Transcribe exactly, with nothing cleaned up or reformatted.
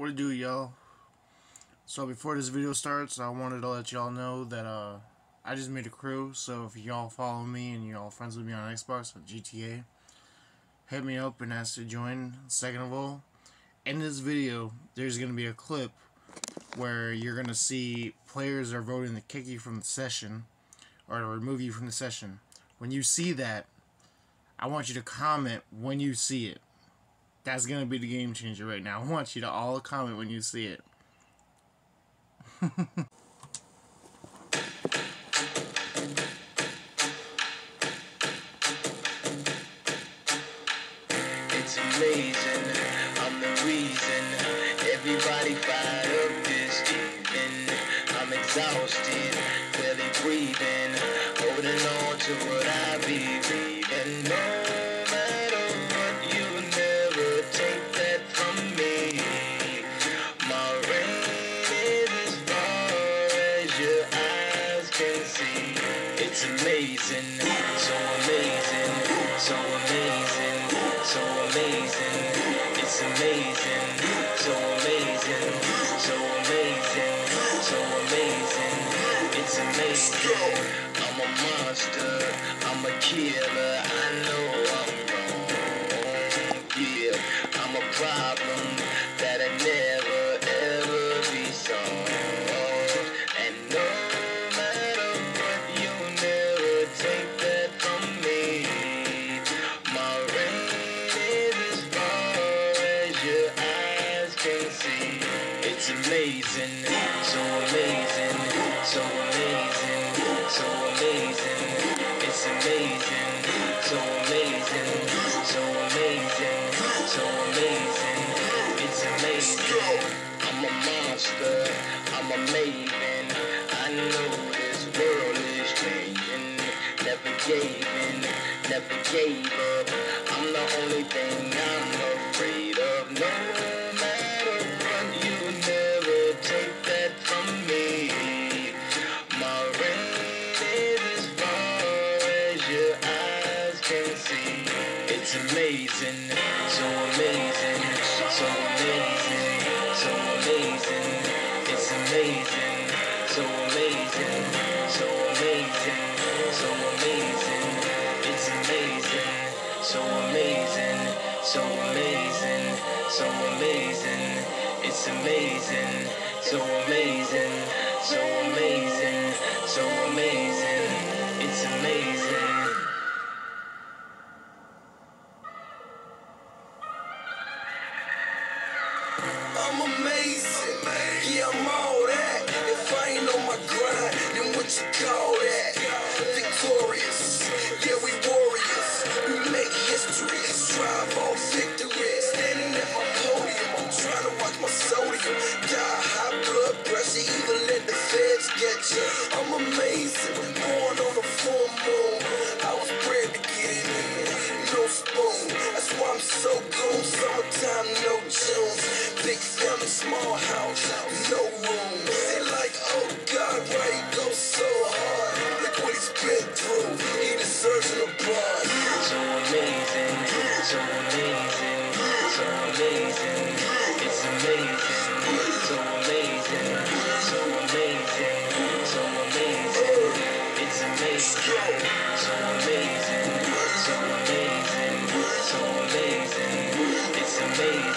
What it do, y'all? So before this video starts, I wanted to let y'all know that uh, I just made a crew. So if y'all follow me and y'all friends with me on Xbox or G T A, hit me up and ask to join. Second of all, in this video, there's gonna be a clip where you're gonna see players are voting to kick you from the session or to remove you from the session. When you see that, I want you to comment when you see it. That's gonna be the game changer right now. I want you to all comment when you see it. It's amazing, I'm the reason everybody fired up this evening. I'm exhausted, barely breathing, holding on to what I believe in. No matter what, you never take that from me. My reign is as far as your eyes can see. It's amazing, so amazing, so amazing, so amazing. It's amazing, so amazing, so amazing, so amazing. It's amazing. I'm a monster, I'm a killer. I know I'm wrong. Yeah, I'm a problem that'll never ever be solved. And no matter what, you'll never take that from me. My reign is as far as your eyes can see. It's amazing, so amazing, so amazing, so amazing. It's amazing, so amazing, so amazing, so amazing. It's amazing. I'm a monster, I'm a maven. I know this world is changing. Never gave in, never gave up. I'm the only thing I'm afraid of. No matter what, you never take that from me. My reign is as far as your eyes can see. It's amazing, so amazing, so amazing, so amazing. It's amazing, so amazing, so amazing, so amazing. It's amazing, so amazing, so amazing, so amazing. It's amazing, so amazing, so amazing, so amazing. It's amazing. I'm amazing, yeah, I'm all that. If I ain't on my grind, then what you call that? Victorious, yeah, we warriors. We make history, strive for victory. Standing at my podium, I'm trying to watch my sodium. Die high blood pressure, either let the feds get you. I'm amazing, born on a full moon. I was bred to get it in, no spoon. That's why I'm so cool. Summertime, no Junes. Big family, small house, no room. They like, oh God, why he go so hard? Look what he's been through. He deserves an applause. So amazing, so amazing, so amazing. It's amazing, so amazing, so amazing, so amazing. It's amazing, so amazing, so amazing, so amazing. It's amazing.